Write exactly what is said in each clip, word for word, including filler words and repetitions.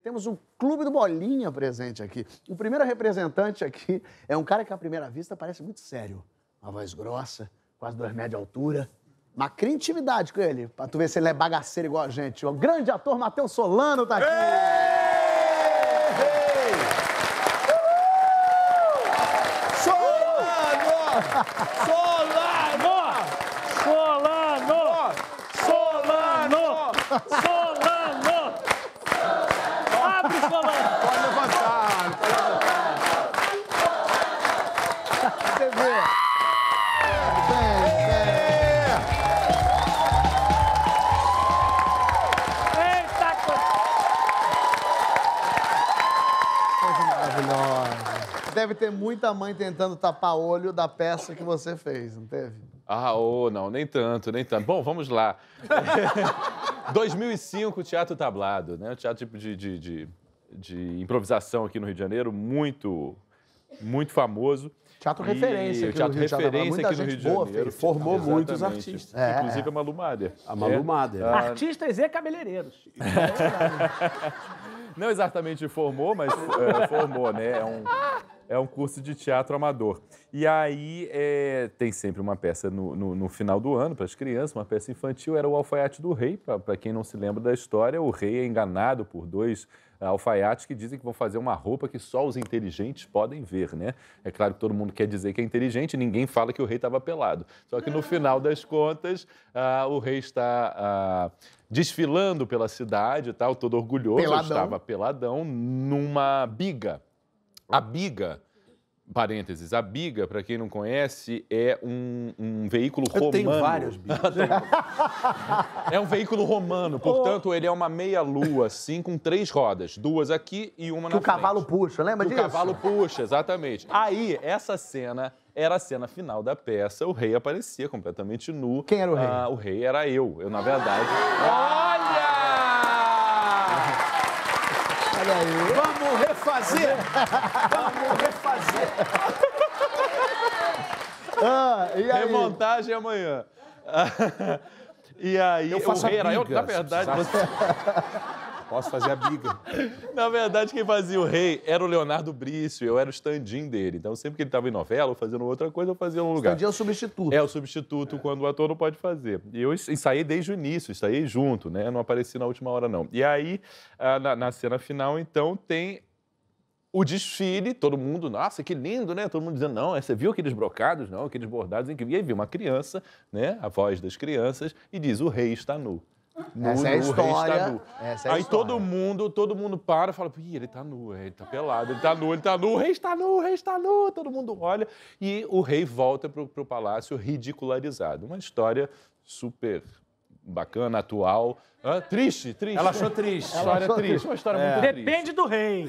temos o Clube do Bolinha presente aqui. O primeiro representante aqui é um cara que, à primeira vista, parece muito sério. Uma voz grossa, quase dois metros de altura. Mas cria intimidade com ele, pra tu ver se ele é bagaceiro igual a gente. O grande ator Matheus Solano tá aqui. Ei! Solano! Solano! Solano! Solano! Solano! Abre, Solano! Pode levantar. Você vê. Vem, Eita, coisa maravilhosa. Deve ter muita mãe tentando tapar olho da peça que você fez, não teve? Ah, oh, não, nem tanto, nem tanto. Bom, vamos lá. dois mil e cinco, Teatro Tablado, né? Teatro de, de, de, de improvisação aqui no Rio de Janeiro, muito, muito famoso. Teatro E referência aqui teatro no Rio de Janeiro. referência Muita aqui no gente Rio de boa Janeiro. fez. Formou muitos Exatamente. artistas. É, Inclusive é. a Malu Mader. A Malu Mader. Ah, artistas e cabeleireiros. Não exatamente formou, mas é, formou, né? É um, é um curso de teatro amador. E aí é, tem sempre uma peça no, no, no final do ano para as crianças, uma peça infantil, era o Alfaiate do Rei. Para quem não se lembra da história, o rei é enganado por dois alfaiates que dizem que vão fazer uma roupa que só os inteligentes podem ver, né? É claro que todo mundo quer dizer que é inteligente, ninguém fala que o rei estava pelado. Só que no final das contas, ah, o rei está ah, desfilando pela cidade, tal, todo orgulhoso, Peladão. estava peladão, numa biga. A biga, parênteses, a biga, para quem não conhece, é um, um veículo Eu romano. tenho vários bichos. É um veículo romano, portanto, ele é uma meia-lua, assim, com três rodas. Duas aqui e uma Que na o cavalo frente. puxa, lembra Que disso? o cavalo puxa, exatamente. Aí, essa cena era a cena final da peça. O rei aparecia completamente nu. Quem era o rei? Ah, o rei era eu. Eu, na verdade... Olha! Olha aí. Vamos refazer! Vamos refazer! Ah, e aí? Remontagem amanhã. E aí, Eu faço o rei a era eu. biga, Na se verdade, precisar. você... Posso fazer a biga. Na verdade, quem fazia o rei era o Leonardo Brício, eu era o stand-in dele. Então, sempre que ele estava em novela ou fazendo outra coisa, eu fazia no lugar. Stand-in é o substituto. É o substituto quando o ator não pode fazer. E eu ensaiei desde o início, ensaiei junto, né? Não apareci na última hora, não. E aí, ah, na, na cena final, então, tem o desfile, todo mundo, nossa, que lindo, né? Todo mundo dizendo, não, você viu aqueles brocados? Não, aqueles bordados incríveis. E aí viu uma criança, né? A voz das crianças, e diz, o rei está nu. Nu, Essa é a nu, o rei está história, nu. essa é a Aí história. todo mundo, todo mundo para e fala, ih, ele tá nu, ele tá pelado, ele tá nu, ele tá nu, o rei está nu, o rei está nu. Todo mundo olha e o rei volta pro, pro palácio ridicularizado. Uma história super bacana, atual. Ah, triste, triste. Ela achou triste. História achou triste, triste. uma história muito triste. Depende do rei.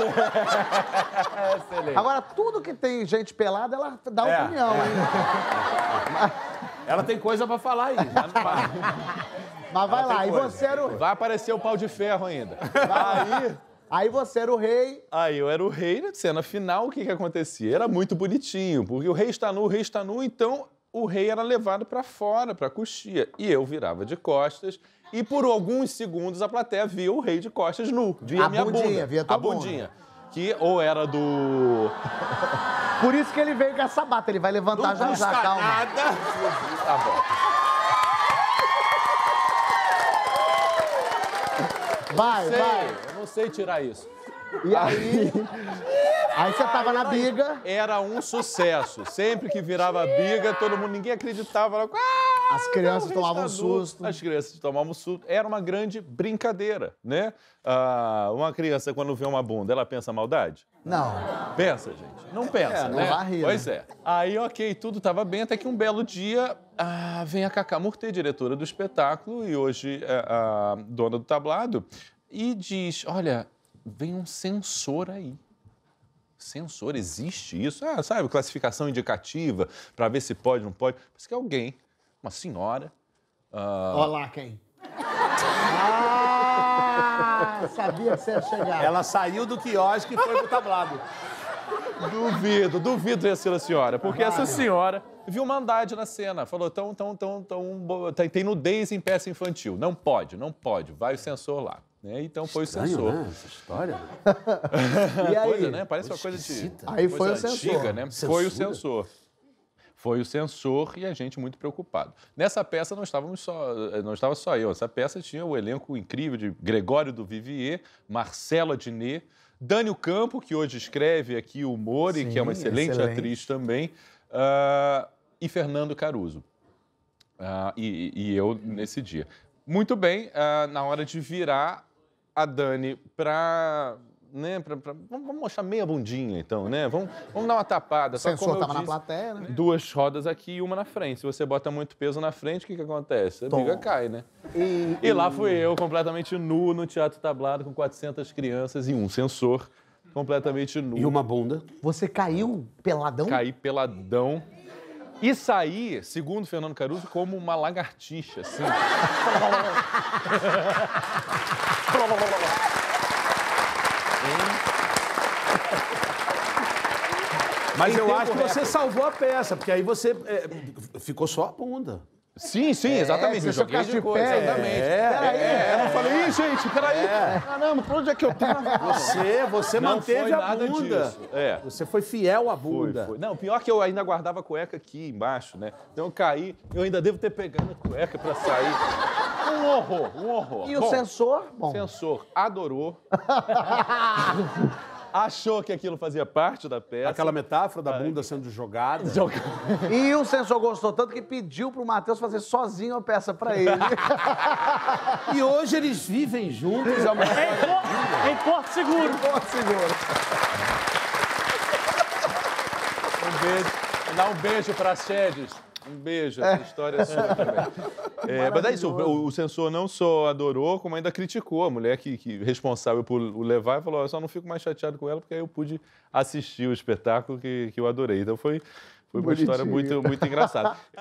É, excelente. Agora, tudo que tem gente pelada, ela dá É, opinião, é. hein? Ela tem coisa pra falar aí. Já não vai. Mas vai Ela lá, tem e coisa. você era o... Vai aparecer o pau de ferro ainda. Aí, aí você era o rei. Aí eu era o rei, na cena final, o que que acontecia? Era muito bonitinho, porque o rei está nu, o rei está nu, então o rei era levado para fora, para a coxia. E eu virava de costas e por alguns segundos a plateia via o rei de costas nu, via A minha bundinha, bunda. via tua a bundinha. Que ou era do... Por isso que ele veio com essa bata, ele vai levantar já já, calma. Nada. Tá bom. Vai, Sei, vai. eu não sei tirar isso. E aí... Aí você tava na biga, Era um sucesso. Sempre que virava biga, todo mundo, ninguém acreditava. Falava, ah, as crianças não, o rei tomavam está nu. susto. As crianças tomavam susto. Era uma grande brincadeira, né? Ah, uma criança, quando vê uma bunda, ela pensa maldade? Não. Pensa, gente. Não pensa, É, não né? vai rir, Pois né? é. Aí, ok, tudo estava bem, até que um belo dia ah, vem a Cacá Murtê, diretora do espetáculo, e hoje é a dona do tablado, e diz, olha, vem um censor aí. Censor, existe isso? Ah, sabe, classificação indicativa, para ver se pode, não pode. Parece que alguém, uma senhora... ah, Olha lá quem. Ah, sabia que você ia chegar. Ela saiu do quiosque e foi pro tablado. Duvido, duvido ter sido a senhora, porque essa senhora viu maldade na cena, falou, tão, tão, tão, tão, bo- tem tem nudez em peça infantil, não pode, não pode, vai o censor lá. Né? Então foi Estranho, o censor. né, essa história. E aí? Coisa, né? Parece uma coisa de Esquisita. Aí foi coisa o censor. antiga, né? Censura? Foi o censor. Foi o censor e a gente muito preocupado. Nessa peça não estávamos só, não estava só eu. Essa peça tinha o elenco incrível de Gregório do Vivier, Marcelo Adnet, Dânio Campo, que hoje escreve aqui o Mori, Sim, que é uma excelente, excelente. atriz também, uh, e Fernando Caruso. Uh, e, e eu nesse dia. Muito bem, uh, na hora de virar a Dani para... Né, pra, pra, vamos mostrar meia bundinha, então, né? Vamos, vamos dar uma tapada. O Só que, como censor eu tava na disse, plateia, né? duas rodas aqui e uma na frente. Se você bota muito peso na frente, o que, que acontece? A briga cai, né? E, E lá fui eu, completamente nu, no Teatro Tablado, com quatrocentas crianças e um censor, completamente nu. E uma bunda. você caiu peladão? Caí peladão. E saí, segundo Fernando Caruso, como uma lagartixa, assim. Mas Em eu tempo acho que você recorde. salvou a peça, porque aí você é, ficou só a bunda. Sim, sim, exatamente. se Me você joguei ficasse de de coisa, pé, exatamente. é, Peraí, É, eu não falei, ih, gente, peraí. Caramba, pra onde é que eu tava? Você, você Não manteve foi a nada bunda. disso. É. Você foi fiel à Foi, bunda. foi. Não, pior que eu ainda guardava a cueca aqui embaixo, né? Então eu caí, eu ainda devo ter pegado a cueca pra sair. Um horror, um horror. E o Bom, censor? Bom, O censor adorou. Achou que aquilo fazia parte da peça. Aquela metáfora da bunda sendo jogada. e o censor gostou tanto que pediu pro Matheus fazer sozinho a peça pra ele. E hoje eles vivem juntos. É uma... Em, Por- em Porto Seguro. Porto Seguro. Um beijo. Dá um beijo pra Chedes. Um beijo, essa história é sua também. É, mas é isso, o, o censor não só adorou, como ainda criticou a mulher que, que responsável por o levar e falou: eu só não fico mais chateado com ela porque aí eu pude assistir o espetáculo que, que eu adorei. Então foi, foi uma história Bonitinho. muito, muito engraçada.